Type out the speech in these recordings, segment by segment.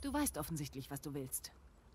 Du weißt offensichtlich, was du willst.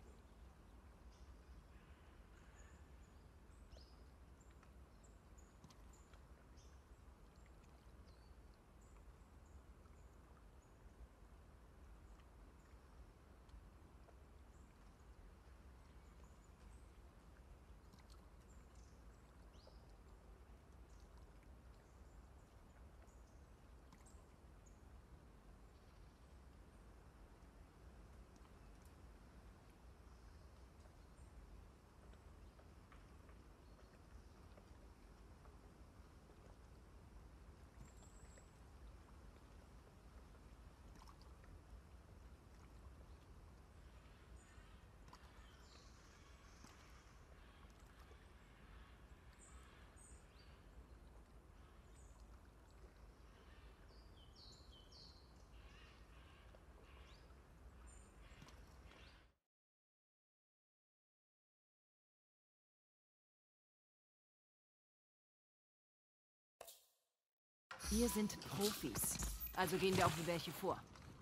Wir sind Profis. Also gehen wir auch wie welche vor.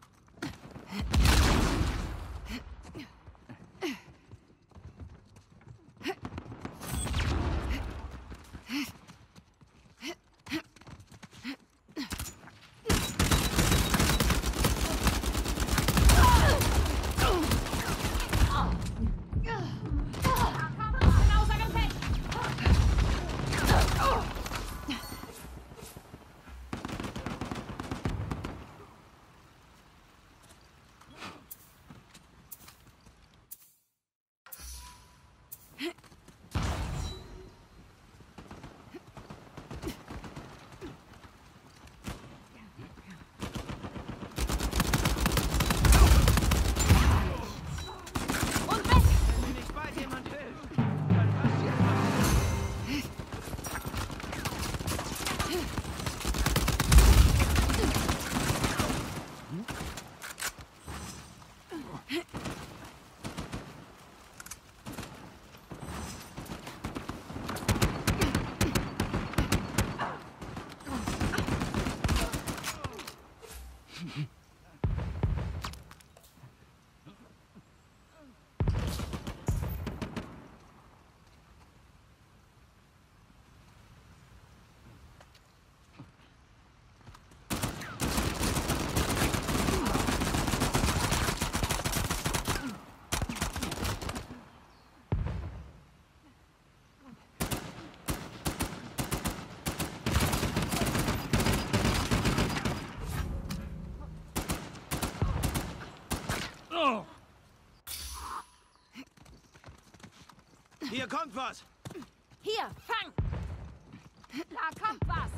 Hier kommt was! Hier, fang! Da kommt was!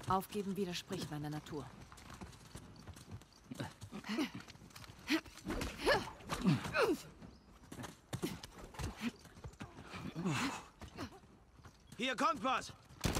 Aufgeben widerspricht meiner Natur. Hier kommt was!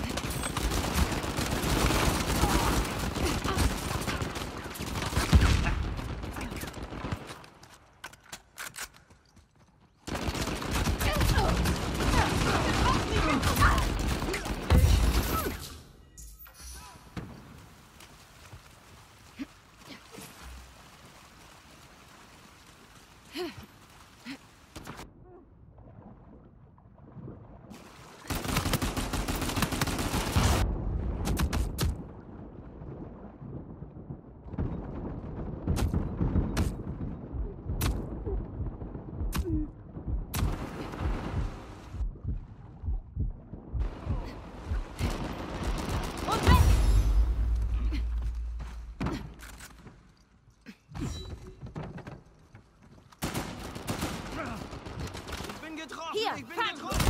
Hier, ich bin fang! getroffen!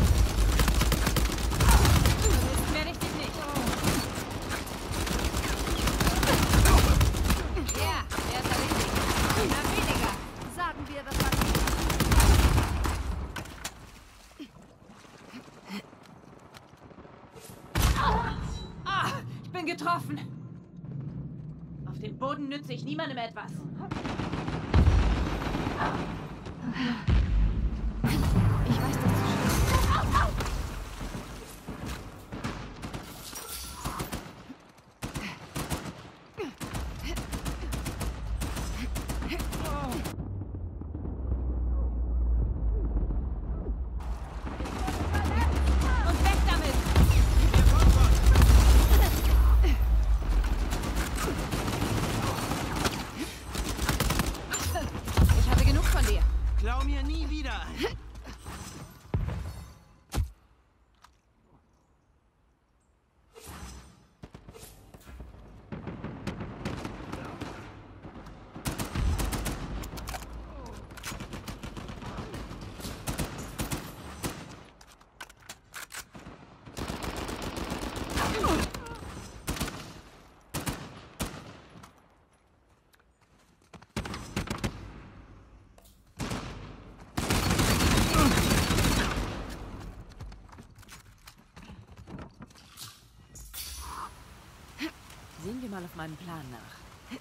Du willst mehr richtig nicht. Ja, der ist erledigt. Na, weniger. Sagen wir, das war ich bin getroffen. Auf dem Boden nütze ich niemandem etwas. Ich weiß, dass du und weg damit! Ich habe genug von dir. Klau mir nie wieder! Sehen wir mal auf meinen Plan nach.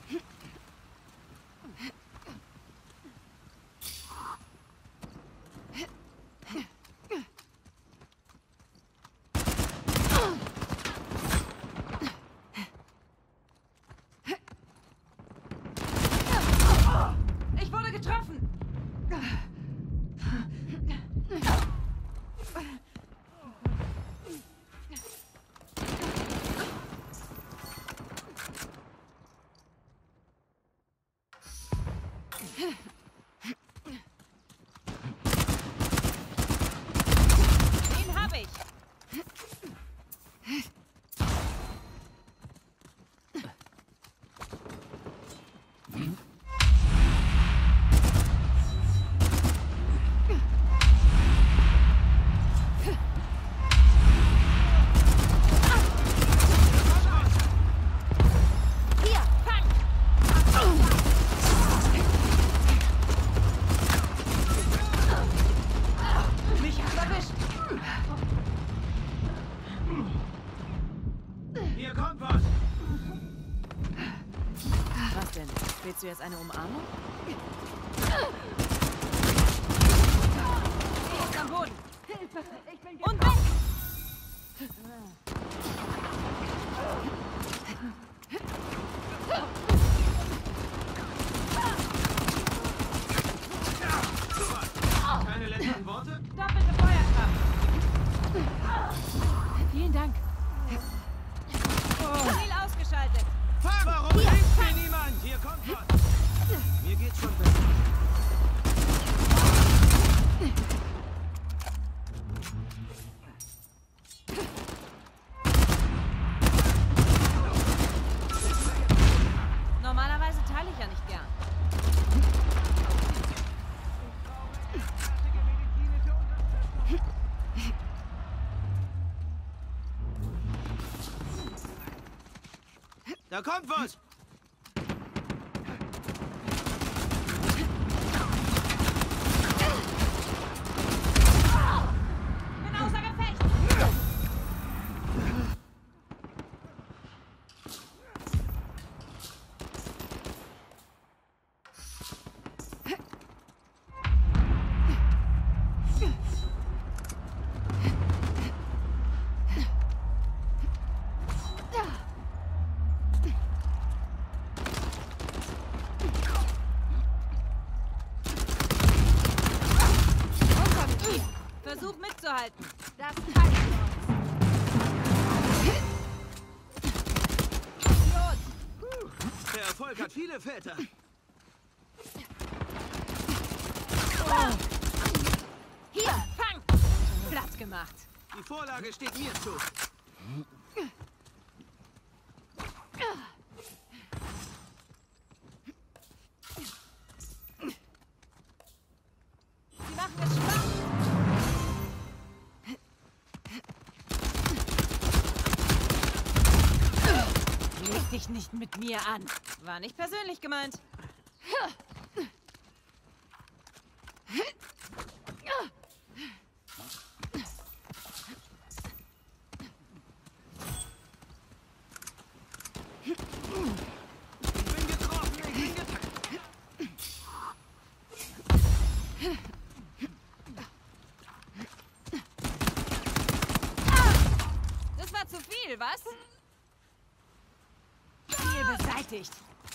Ich wurde getroffen! Den hab ich! Hier, fang! Mich hat's erwischt! Hier kommt was! Was denn? Willst du jetzt eine Umarmung? Sie ist am Boden! Hilfe! Ich bin und weg! Keine letzten Worte? Doppelte Feuerkraft! Vielen Dank. Ziel ausgeschaltet. Warum hilft mir niemand? Hier kommt was! Mir geht's schon besser. Normalerweise teile ich ja nicht gern. Da kommt was! Bin außer Gefecht! Versuch mitzuhalten. Das teilen wir uns. Der Erfolg hat viele Väter. Hier, fang! Platt gemacht. Die Vorlage steht mir zu. Sie machen es schwach. Leg dich nicht mit mir an. War nicht persönlich gemeint. Ich bin getroffen, ich bin getroffen. Das war zu viel, was? Ziel beseitigt.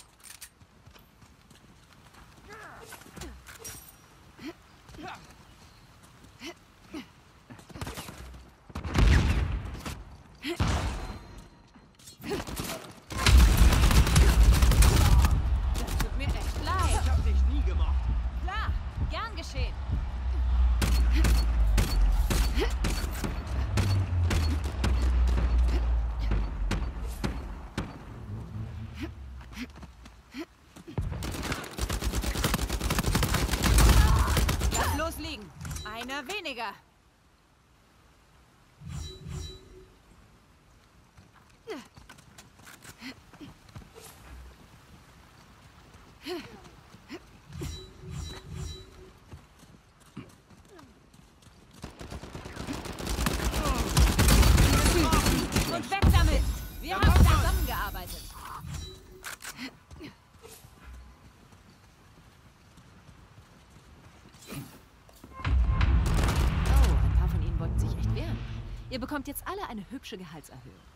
Das tut mir echt leid. Ich hab dich nie gemocht. Klar, gern geschehen. Lass losliegen. Einer weniger. Und weg damit! Wir haben zusammengearbeitet. Oh, ein paar von ihnen wollten sich echt wehren. Ihr bekommt jetzt alle eine hübsche Gehaltserhöhung.